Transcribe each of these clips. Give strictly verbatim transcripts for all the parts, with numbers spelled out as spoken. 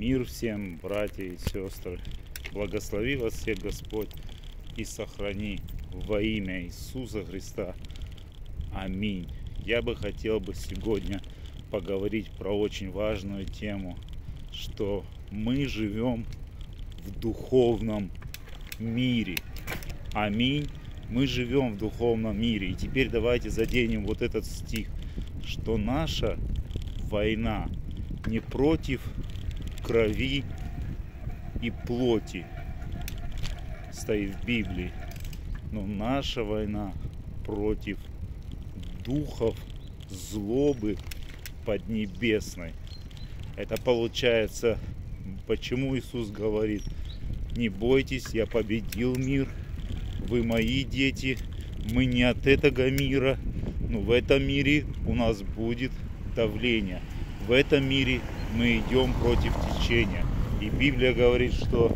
Мир всем, братья и сестры. Благослови вас всех Господь и сохрани во имя Иисуса Христа. Аминь. Я бы хотел бы сегодня поговорить про очень важную тему, что мы живем в духовном мире. Аминь. Мы живем в духовном мире. И теперь давайте заденем вот этот стих, что наша война не против крови и плоти, стоит в Библии, но наша война против духов злобы поднебесной. Это получается, почему Иисус говорит: не бойтесь, я победил мир, вы мои дети, мы не от этого мира, но в этом мире у нас будет давление. В этом мире мы идем против течения. И Библия говорит, что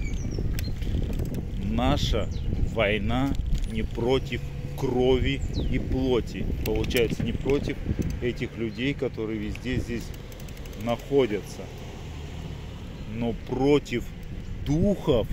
наша война не против крови и плоти. Получается, не против этих людей, которые везде здесь находятся, но против духов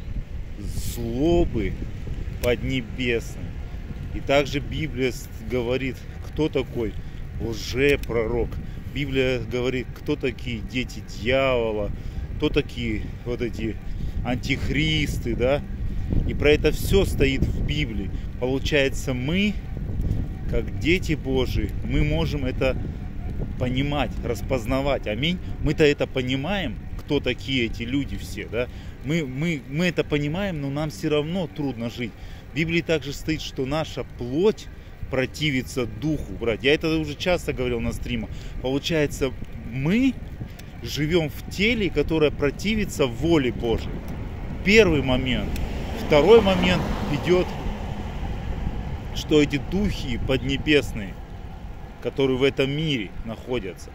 злобы поднебесной. И также Библия говорит, кто такой лжепророк. Библия говорит, кто такие дети дьявола, кто такие вот эти антихристы, да? И про это все стоит в Библии. Получается, мы, как дети Божии, мы можем это понимать, распознавать. Аминь. Мы-то это понимаем, кто такие эти люди все, да? Мы, мы, мы это понимаем, но нам все равно трудно жить. В Библии также стоит, что наша плоть противится духу, братья. Я это уже часто говорил на стримах. Получается, мы живем в теле, которое противится воле Божией. Первый момент. Второй момент идет, что эти духи поднебесные, которые в этом мире находятся,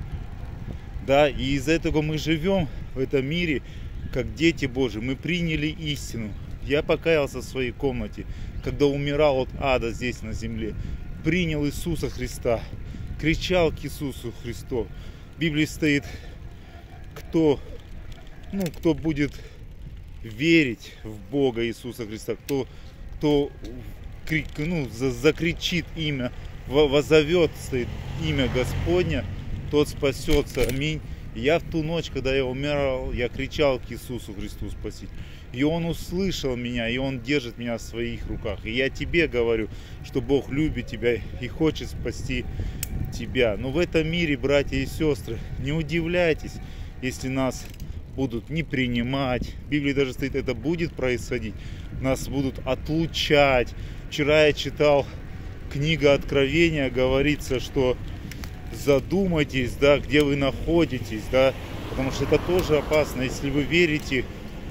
да, и из-за этого мы живем в этом мире, как дети Божьи. Мы приняли истину. Я покаялся в своей комнате, когда умирал от ада здесь на земле. Принял Иисуса Христа, кричал к Иисусу Христу. В Библии стоит, кто, ну, кто будет верить в Бога Иисуса Христа, кто, кто ну, закричит имя, возовет, стоит имя Господня, тот спасется. Аминь. Я в ту ночь, когда я умирал, я кричал к Иисусу Христу спасить. И Он услышал меня, и Он держит меня в своих руках. И я тебе говорю, что Бог любит тебя и хочет спасти тебя. Но в этом мире, братья и сестры, не удивляйтесь, если нас будут не принимать. В Библии даже стоит, это будет происходить. Нас будут отлучать. Вчера я читал книга Откровения, говорится, что задумайтесь, да, где вы находитесь, да, потому что это тоже опасно. Если вы верите,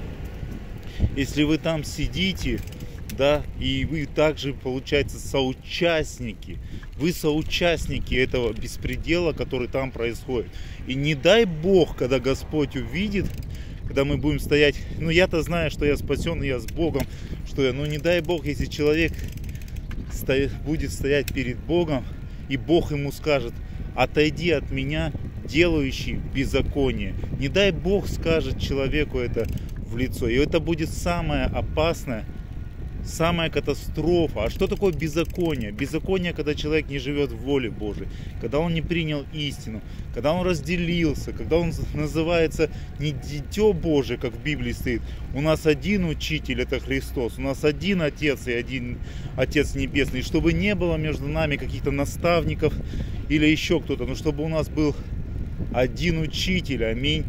если вы там сидите, да, и вы также, получается, соучастники, вы соучастники этого беспредела, который там происходит. И не дай Бог, когда Господь увидит, когда мы будем стоять, ну я-то знаю, что я спасен, и я с Богом, что я, ну не дай Бог, если человек стоит, будет стоять перед Богом, и Бог ему скажет: отойди от меня, делающий беззаконие. Не дай Бог скажет человеку это в лицо. И это будет самое опасное, самая катастрофа. А что такое беззаконие? Беззаконие, когда человек не живет в воле Божией, когда он не принял истину, когда он разделился, когда он называется не дитё Божие, как в Библии стоит. У нас один учитель, это Христос, у нас один Отец и один Отец Небесный. Чтобы не было между нами каких-то наставников или еще кто-то, но чтобы у нас был один учитель. Аминь.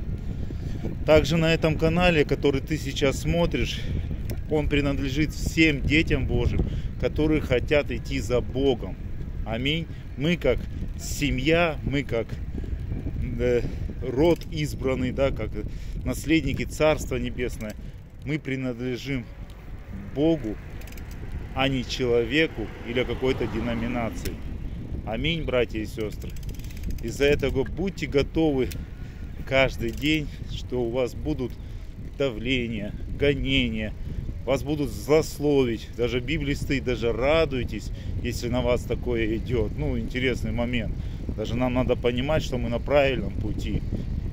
Также на этом канале, который ты сейчас смотришь, он принадлежит всем детям Божьим, которые хотят идти за Богом. Аминь. Мы как семья, мы как э, род избранный, да, как наследники Царства Небесное, мы принадлежим Богу, а не человеку или какой-то деноминации. Аминь, братья и сестры. Из-за этого будьте готовы каждый день, что у вас будут давления, гонения, вас будут злословить. Даже в Библии стоит, даже радуйтесь, если на вас такое идет. Ну, интересный момент. Даже нам надо понимать, что мы на правильном пути.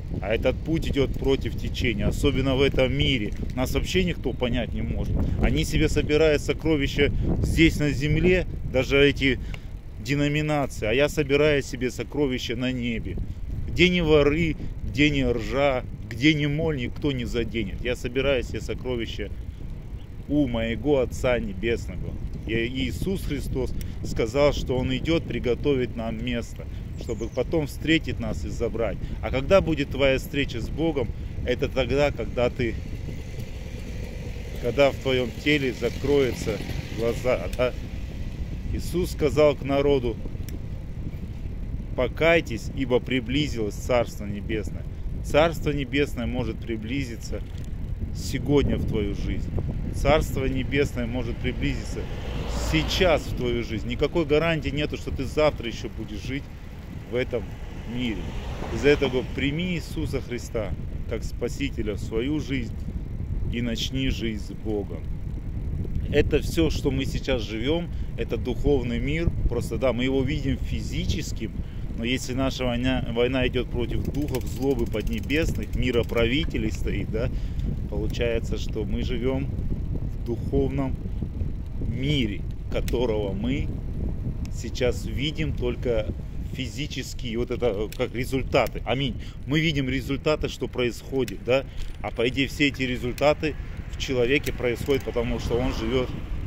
А этот путь идет против течения, особенно в этом мире. Нас вообще никто понять не может. Они себе собирают сокровища здесь на земле, даже эти деноминации, а я собираю себе сокровища на небе. Где ни воры, где ни ржа, где ни моль, никто не заденет. Я собираю себе сокровища у моего Отца Небесного. И Иисус Христос сказал, что Он идет приготовить нам место, чтобы потом встретить нас и забрать. А когда будет твоя встреча с Богом, это тогда, когда ты, когда в твоем теле закроются глаза. Да? Иисус сказал к народу: покайтесь, ибо приблизилось Царство Небесное. Царство Небесное может приблизиться сегодня в твою жизнь. Царство Небесное может приблизиться сейчас в твою жизнь. Никакой гарантии нету, что ты завтра еще будешь жить в этом мире. Из-за этого прими Иисуса Христа как Спасителя в свою жизнь и начни жизнь с Богом. Это все, что мы сейчас живем, это духовный мир. Просто да, мы его видим физическим, но если наша война, война идет против духов злобы поднебесных, мира правителей стоит, да, получается, что мы живем в духовном мире, которого мы сейчас видим только физические, вот это как результаты. Аминь. Мы видим результаты, что происходит, да, а по идее все эти результаты в человеке происходят, потому что он живет.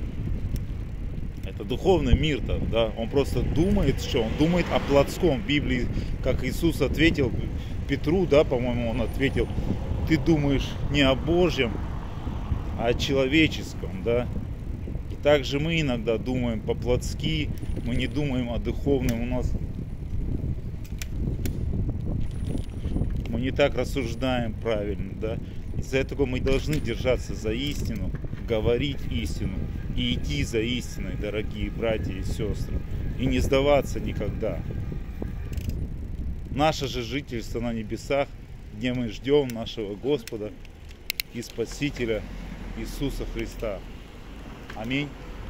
Это духовный мир-то, да, он просто думает, что он думает о плотском. В Библии, как Иисус ответил Петру, да, по-моему, он ответил: ты думаешь не о Божьем, а о человеческом, да. И также мы иногда думаем по-плотски, мы не думаем о духовном. У нас мы не так рассуждаем правильно, да. Из-за этого мы должны держаться за истину, говорить истину и идти за истиной, дорогие братья и сестры, и не сдаваться никогда. Наше же жительство на небесах, где мы ждем нашего Господа и Спасителя Иисуса Христа. Аминь.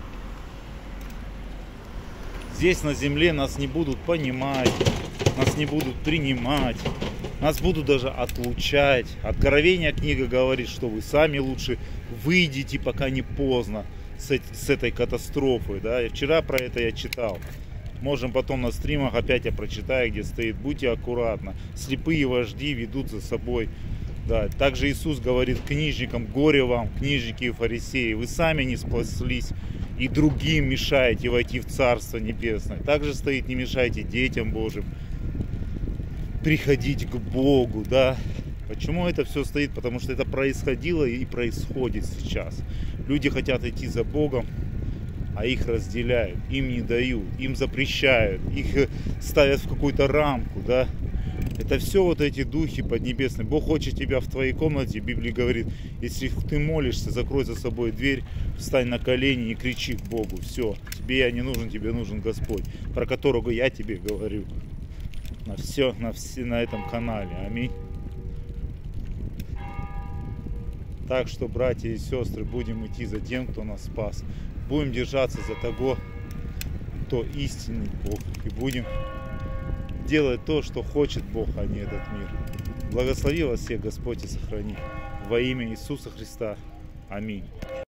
Здесь на земле нас не будут понимать, нас не будут принимать, нас будут даже отлучать. Откровение книга говорит, что вы сами лучше выйдите, пока не поздно, с, с этой катастрофой. Да? И вчера про это я читал. Можем потом на стримах опять я прочитаю, где стоит: будьте аккуратны, слепые вожди ведут за собой. Да. Также Иисус говорит книжникам: горе вам, книжники и фарисеи, вы сами не спаслись и другим мешаете войти в Царство Небесное. Также стоит: не мешайте детям Божьим приходить к Богу, да. Почему это все стоит? Потому что это происходило и происходит сейчас. Люди хотят идти за Богом, а их разделяют, им не дают, им запрещают, их ставят в какую-то рамку, да. Это все вот эти духи поднебесные. Бог хочет тебя в твоей комнате. Библия говорит: если ты молишься, закрой за собой дверь, встань на колени и кричи к Богу. Все, тебе я не нужен, тебе нужен Господь, про которого я тебе говорю. На все, на все, на этом канале. Аминь. Так что, братья и сестры, будем идти за тем, кто нас спас. Будем держаться за того, кто истинный Бог. И будем делать то, что хочет Бог, а не этот мир. Благослови вас всех Господь и сохрани. Во имя Иисуса Христа. Аминь.